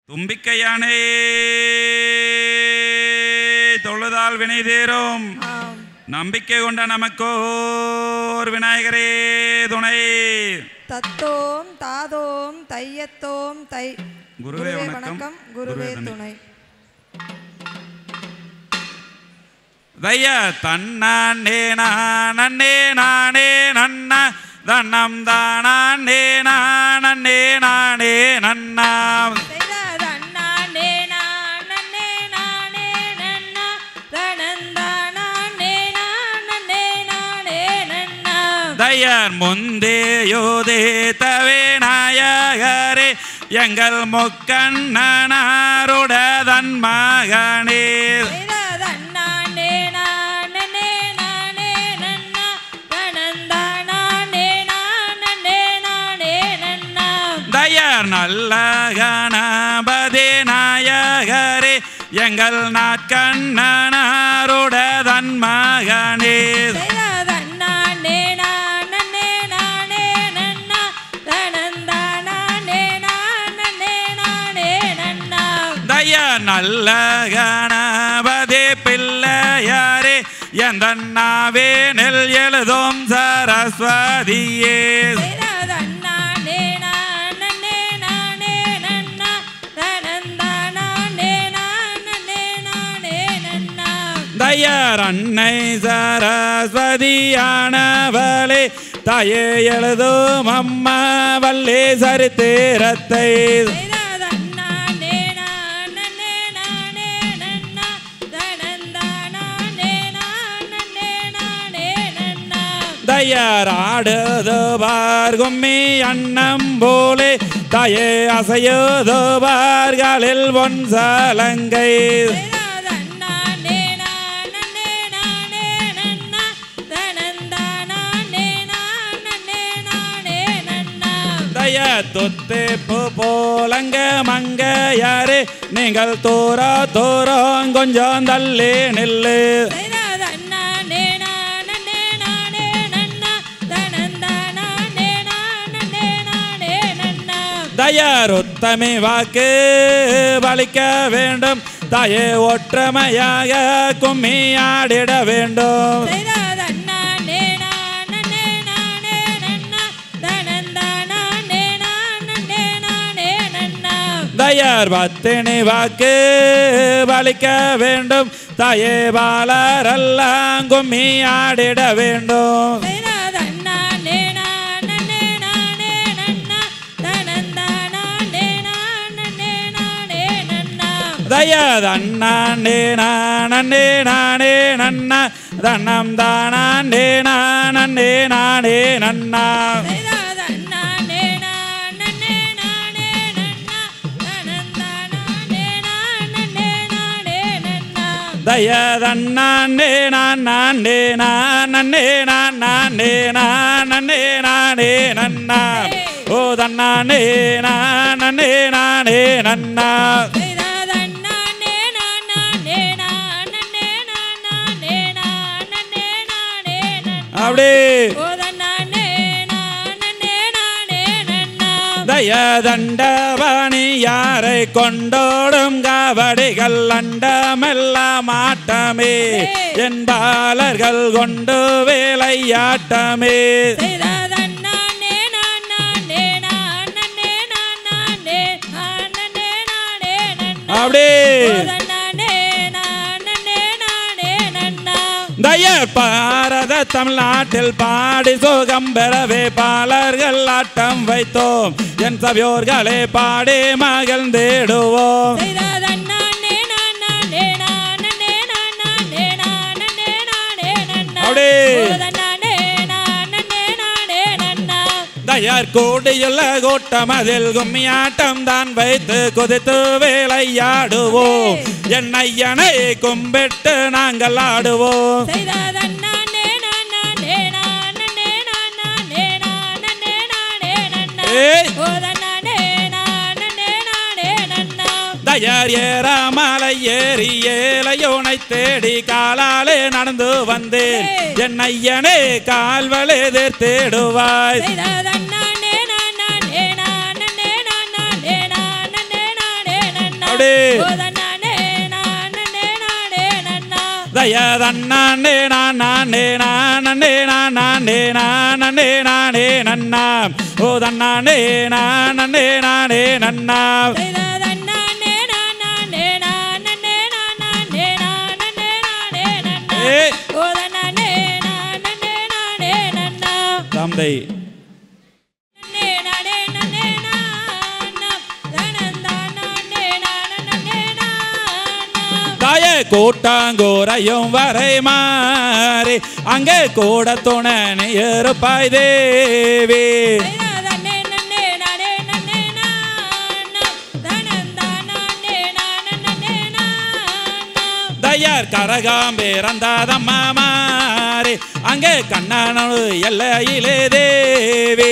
தும்பிக்கையானே தொழுதால் வினை தேரும் நம்பிக்கை கொண்ட நமக்கோர் விநாயகரே துணை. தத்தோம் தாதோம் தையத்தோம் தை. குருவே வணக்கம், குருவே துணை. தைய தன்னே நானே நானே நன்னா தன்னம் தானே நானே நானே நன்னா தயர் முந்தேயோதே தவே நாயகரே எங்கள் முக்கண்ணனாருடன் மகனே. தயர் நல்ல கணபதி நாயகரே எங்கள் நாட்கண்ணனாருடன் மகனே. நல்ல கணபதி பிள்ளையாரே எந்த நாவேனில் எழுதும் சரஸ்வதியே. தயர் அன்னை சரஸ்வதியானவளே தாயே எழுதும் அம்மா வல்லே சரித்திரத்தை. தயராடுது பார் கும்மி அன்னம் போலே தாயே அசையுது பார்களில் பொன் சலங்கை. தய தொத்து போலங்க மங்கையாரே நீங்கள் தோரா தோறம் கொஞ்சம் தள்ளி நில்லு. தயருத்தமி வாக்கு பலிக்க வேண்டும் தாயே ஒற்றுமையாக கும்மியாடிட வேண்டும். தயர் பத்தினி வாக்கு பலிக்க வேண்டும் தாயே பாலரெல்லாம் கும்மியாடிட வேண்டும். தயதன்னே நானே நானே நன்னா தன்னம் தானே நானே நானே நன்னா. தயதன்னே நானே நானே நானே நானே நானே நன்னா ஓ தன்னே நானே நானே நன்னா. அப்படி தயதண்டபணி யாரை கொண்டோடும் காவடிகள் அண்டமெல்லாம் ஆட்டமே என்பாளர்கள் கொண்டு வேலையாட்டமே. அப்படி தயர் பாரத தமிழ்நாட்டில் பாடி சோகம் பெறவே பாலர்கள் ஆட்டம் வைத்தோம் என் சபையோர்களே பாடி மகிழ்ந்திடுவோம். தயார் கூடியுள்ள கூட்டம் அதில் கும்மியாட்டம் தான் வைத்து குதித்து வேலையாடுவோம் என் ஐயனை கும்பிட்டு நாங்கள் ஆடுவோம். தயார் ஏறாமலை ஏறி ஏலையோனை தேடி காலாலே நடந்து வந்தேன் என் ஐயனே கால்வளே தேடுவாய். அப்படி தய தன்னாண்டே நானே நானே நானே நானே நானே நன்னா ஓ தன்னாண்டே நானே நானே நன்னா தந்தை தாய கூட்டாங்கோரையும் வரை மாறி அங்கே கூட துணை இருப்பாய் தேவி தயார் கரகாம்பே ரந்தாதம்மா மாறி அங்கே கண்ணனு எல்லையிலே தேவி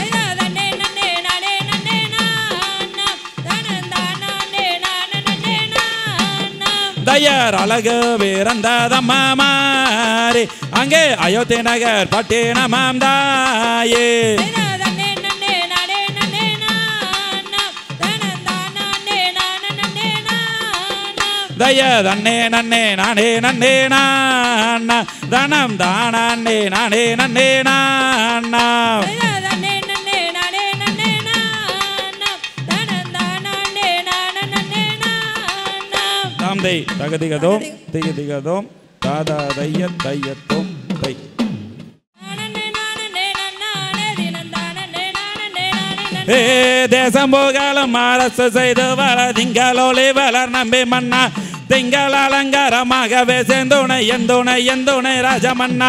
தயார் அழகு பிறந்ததம்மா மாறி அங்கே அயோத்தி நகர் பட்டினமாம் தாயே தய தன்னே நன்னே நானே நன்னே நான்னா தனம் தானே நானே நன்னே நான்னா தாம்தை தகதிகதோம் திகதிகதோம் தாதா தைய தையத்தோம் தை ஏ தேசம் போகாலும் அரசு செய்து வள திங்களோலி வளர் நம்பி மன்னா திங்கள் அலங்காரமாகவே செந்துணை எந்துணை எந்துணை ராஜமன்னா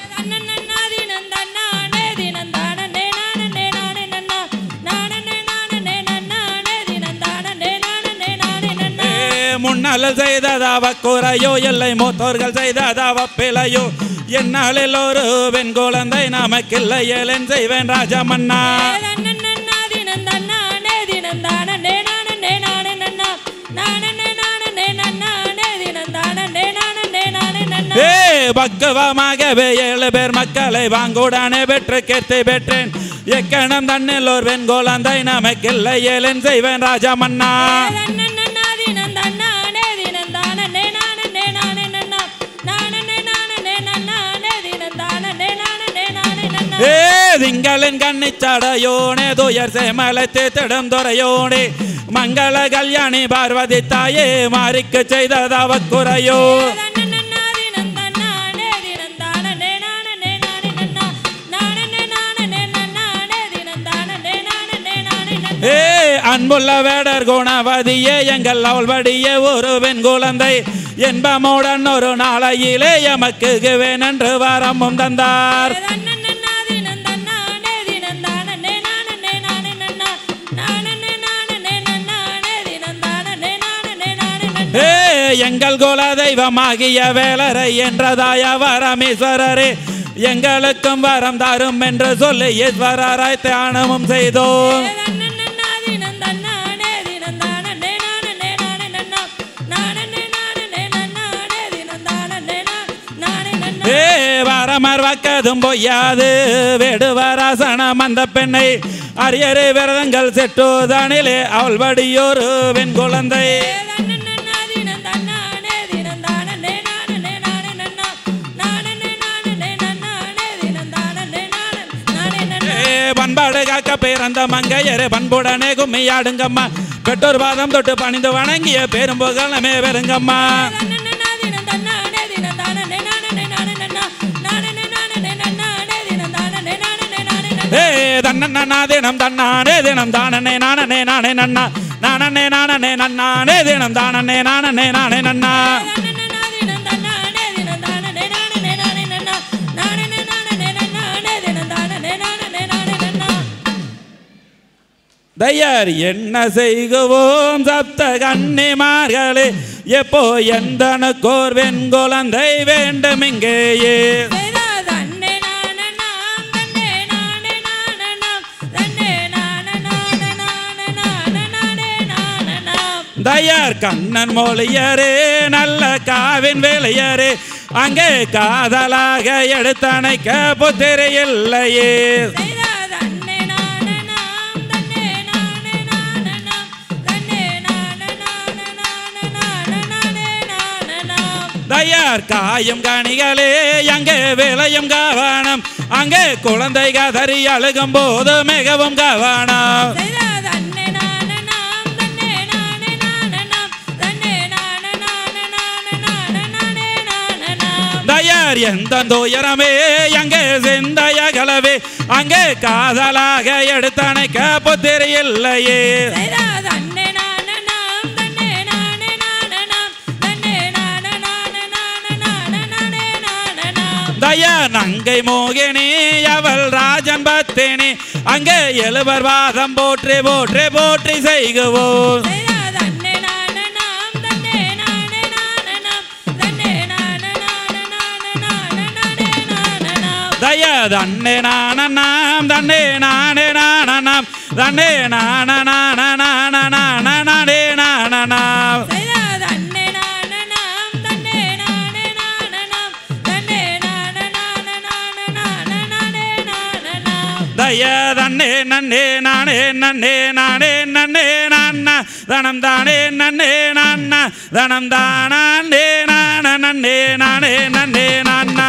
முன்னால் செய்ததாவ குறையோ இல்லை மூத்தோர்கள் செய்ததாவ பிழையோ என்னாலில் ஒரு பெண் குழந்தை நமக்கில்லை ஏழன் செய்வேன் ராஜமன்னா ஏ பக்குவமாகவே 7 பேர் மக்களை வாங்குடானே பெற்று கேட்டு பெற்றேன் எக்கணம் தன்னில் ஒரு பெண் குழந்தை நமக்கில்லை ஏழன் செய்வேன் ராஜமன்னா ஏ திங்களின் கண்ணிச்சடையோனே துயர் சேமலத்தை திடம் துறையோனே மங்கள கல்யாணி பார்வதி தாயே மாறிக்கு செய்ததாவ குறையோ ஏ அன்புள்ள வேடர் குணவதியே எங்கள் அவள்படியே ஒரு பெண் குழந்தை என்பமுடன் ஒரு நாளையிலே எமக்கு வேணென்று வரமும் தந்தார் ஏ எங்கள் குல தெய்வமாகிய வேலரை என்றதாய வரமீஸ்வரரே எங்களுக்கும் வரம் தாரும் என்று சொல்லி ஈஸ்வரராய் தியானமும் செய்தோம் ஏ வரமர் வக்கதும் பொய்யாது வேடுவராசனம் அந்த பெண்ணை அரியறு விரதங்கள் செட்டுதானிலே அவள் படியோரு பெண் குழந்தை பண்பாடு காக்க பிறந்த மங்கையரே பண்புடனே கும்மியாடுங்கம்மா பெற்றோர் பாதம் தொட்டு பணிந்து வணங்கிய பெரும் புகழமே பெருங்கம்மா ஏ தன்னண்ணா தினம் தன்னானே தினம் தானே நானே நானே நன்னா நானே நானே நன்னானே தினம் தானே நானே நானே நன்னா தயார் என்ன செய்குவோம் சப்த கன்னிமார்களே எப்போ எந்தனுக்கோர் வெண் குழந்தை வேண்டும் இங்கேயே தயார் கண்ணன் மொழியரே நல்ல காவின் வேலையரே அங்கே காதலாக எடுத்தணைக்க புத்திரை இல்லையே தயார் காயும் கனிகளே அங்கே விளையும் கவனம் அங்கே குழந்தை கதறி அழுகும் போது மிகவும் கவனம் தயார் எந்த துயரமே அங்கே சிந்தையகலவே அங்கே காதலாக எடுத்தணைக்க புத்திரி இல்லையே தயா நங்கை மோகினி அவள் ராஜன் பத்தினி அங்கே எழுவர் வாதம் போற்றி போற்றி போற்றி செய்குவோம் தயா தன்னே நானம் தன்னே நானே நானம் தன்னே நானே நானம் தயா தன்னே நன்னே நானே நன்னே நானே நன்னே நான்னா தனம் தானே நன்னே நான்னா தனம் தானே நான நன்னே நானே நன்னே நான்னா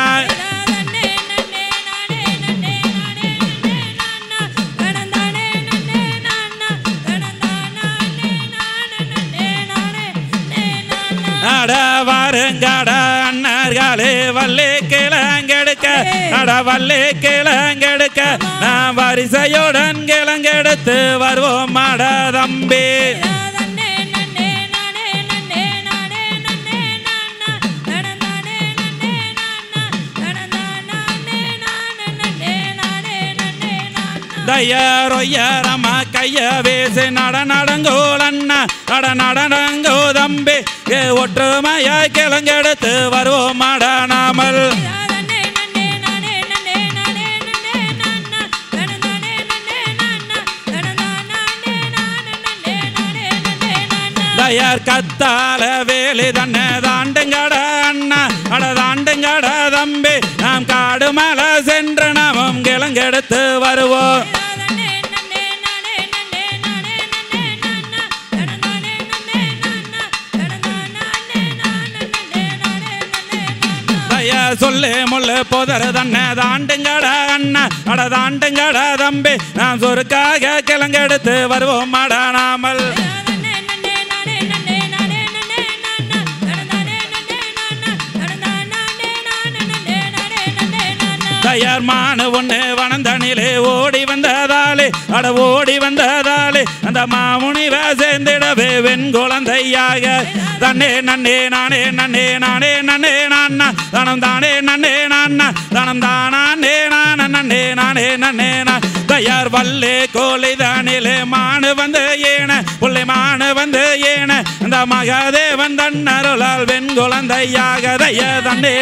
அட வாருங்கட அண்ணர்களே வல்லே கிழங்கெடுக்க அட வல்லே கிழங்கெடுக்க நான் வரிசையுடன் கிழங்கெடுத்து வருவோம் அட தம்பி தயாரொய்யரமா கைய வேசி நடநடங்கோலண்ணா அட நடனங்கோ தம்பி ஒற்றுமையா கிழங்கெடுத்து வருவோம் அட நாமல் தயார் கத்தால வேலி தன்னை தாண்டுங்கட அண்ணா அட தாண்டுங்கட தம்பி நாம் காடு மலை சென்று நாமும் கிழங்கெடுத்து வருவோம் சொல்லு முள்ளு போதரு தன்னை தாண்டுங்கட அண்ணா அட தாண்டுங்கட தம்பி நாம் சொருக்காக கிழங்கெடுத்து வருவோம் அட நாமல் தயார் மானு ஒண்ணு வனந்தனிலே ஓடி வந்ததாலே அட ஓடி வந்ததாலே அந்த மாமுனிவ சேர்ந்திடவே வெண் குழந்தையாக தன்னே நன்னே நானே நன்னே நானே நன்னே நான்னா தனம் தானே நன்னே நான்னா தனம் தானே நான நன்னே நானே நன்னே நான் தயார் வல்லே கோழி தானிலே மானு வந்து ஏன புள்ளை மானு வந்து ஏன அந்த மகாதேவன் தன்னருளால் வெண் குழந்தையாக தய தன்னே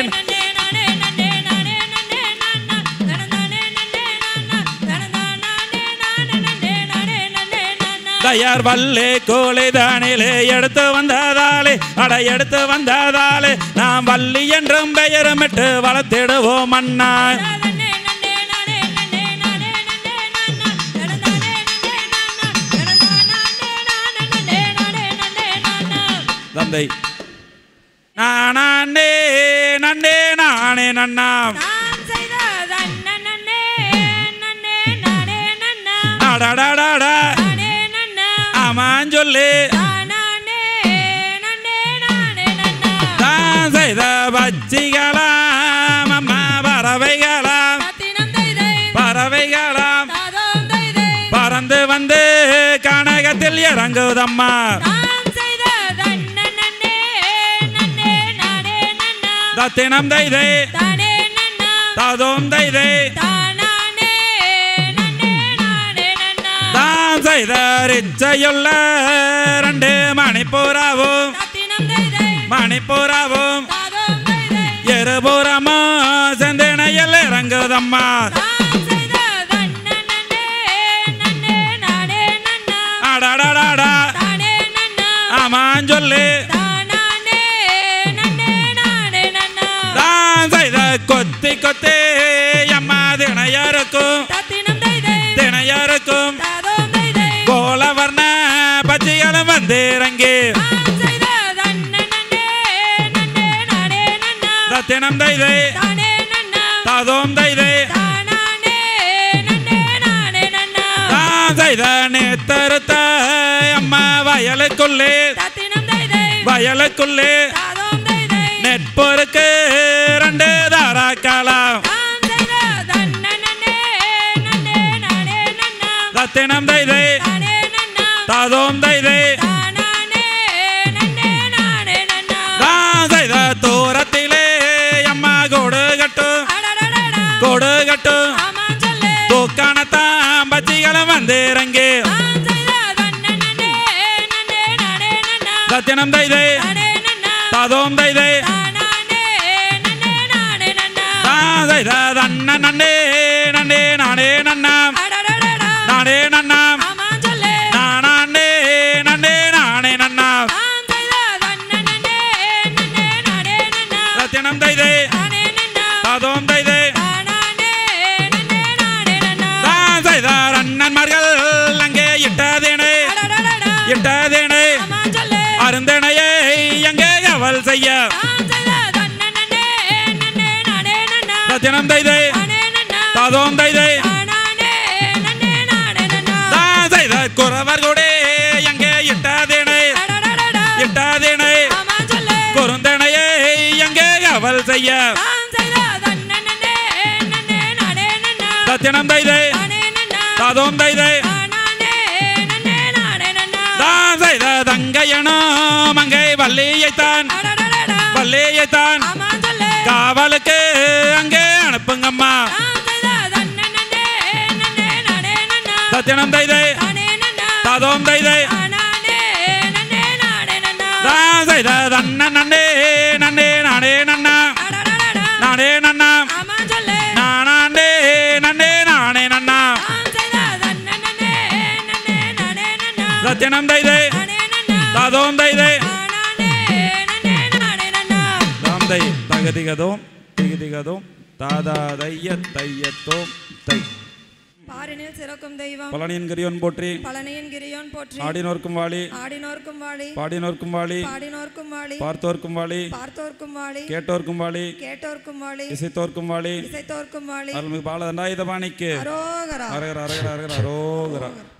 தயார் வல்லே கோழி தானிலே எடுத்து வந்ததாலே அட எடுத்து வந்ததாலே நாம் வள்ளி என்றும் பெயருமிட்டு வளர்த்திடுவோம் அண்ணா தந்தை நானே நன்னே நானே நன்னா அடடடடா சொல்லு தான் செய்த பச்சிகளாம் அம்மா பறவைகளாம் பறவைகளாம் பறந்து வந்து கனகத்தில் இறங்குதம்மா தத்தினம் தைதை ததோம் தைதை செய்தறிச்சையுள்ள ரெண்டு மணிப்பூராவும் மணிப்பூராவும் எருபுறமோ செந்தினையில் இறங்குதம்மா அடடடடா ஆமான் சொல்லு தான் செய்த கொத்தி கொத்தி அம்மா தினையருக்கும் தினையருக்கும் கோலவர்ண பச்சைகளும் வந்து இறங்கி தத்தினம் தைதை தானே நன்னா தாதோம் தைதை தானானே நன்னே நானே நன்னா தாதைதானே தருத்த அம்மா வயலுக்குள்ளே தத்தினம் தைதை வயலுக்குள்ளே தாதோம் தைதை நெற்பொருக்கு 2 தாராக்கலாம் தாம் தைதை தன்னே நன்னே நானே நன்னா தத்தினம் தைதை தானே நன்னா தாதோம் தைதை தானானே நன்னே நானே நன்னா தாதைத தூரத்திலே அம்மா கோடு கட்டும் அடடடடா கோடு கட்டும் ஆமா சொல்லு தூக்கானத்தான் பச்சிகளும் வந்திறங்கி தாம் தைதை தன்னே நானே நன்னா தத்தினம் தைதை தானே நன்னா தாதோம் தைதை தானானே நானே நன்னா தாதைத தன்ன நன்னே நானே நன்னா அடடடடா நானே நன்னா ஆமா சொல்லு நானே நானே நன்னா தாம் தைதை தன்னே நானே நன்னா தத்தினம் தைதை தானே நன்னா தாதோம் தைதை தானானே நானே நன்னா தாதைத அண்ணன்மார்கள் அங்கே இட்டதேனே அடடடடா இட்டதேனே ஆமா சொல்லு அருந்தனையை எங்கே அவள் செய்ய தாம் தைதை தன்னே நானே நன்னா தத்தினம் தைதை தானே நன்னா தாதோம் தைதை தானானே நானே நன்னா தாதைத குறவர் கூட எங்கே இட்டதேனே அடடடடா இட்டதேனே ஆமா சொல்லு குறுந்தனையை எங்கே அவள் செய்ய தாம் தைதை தன்னே நானே நன்னா தத்தினம் தைதை தானே நன்னா தாதோம் தைதை தானானே நானே நன்னா தாதைத தங்கையனோ மங்கை வள்ளியைத்தான் அடடடடா வள்ளியைத்தான் ஆமா சொல்லு காவலுக்கு அங்கே அனுப்புங்கம்மா தாம் தைதை தன்னே நானே நன்னா தத்தினம் தைதை தானே நன்னா தாதோம் தைதை தானானே நானே நன்னா தாதைத தன்ன நன்னே நானே நன்னா அடடடடா நானே நன்னா ஆமா சொல்லு நானே நானே நன்னா தாம் தைதை தன்னே நானே நன்னா தத்தினம் தைதை தானே நன்னா தாதோம் தைதை தானானே நானே நன்னா தாம் தை தகதிகதோம் திகதிகதோம் தாதா தைய தையத்தோம் தை பாரினில் சிறக்கும் தெய்வம் பழனியின் கிரியோன் போற்றி பழனியின் கிரியோன் போற்றி ஆடினோர்க்கும் வாழி ஆடினோர்க்கும் வாழி பாடினோர்க்கும் வாழி பாடினோர்க்கும் வாழி பார்த்தோர்க்கும் வாழி பார்த்தோர்க்கும் வாழி கேட்டோர்க்கும் வாழி கேட்டோர்க்கும் வாழி இசைத்தோர்க்கும் வாழி இசைத்தோர்க்கும் வாழி அருள்மிகு பாலதண்டாயுத பாணிக்கு அரோகரா அரகர அரகர அரகர அரோகரா